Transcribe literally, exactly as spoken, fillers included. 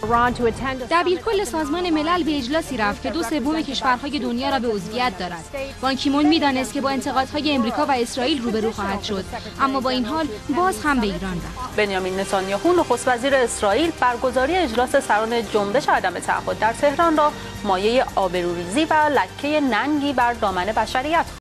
دبیرکل سازمان ملل به اجلاسی رفت که دو سوم کشورهای دنیا را به عضویت دارد. بان کی مون می‌دانست که با انتقادهای امریکا و اسرائیل روبرو خواهد شد، اما با این حال باز هم به ایران رفت. بنیامین نتانیاهو نخست وزیر اسرائیل برگزاری اجلاس سران جنبش عدم تعهد در تهران را مایه آبروریزی و لکه ننگی بر دامن بشریت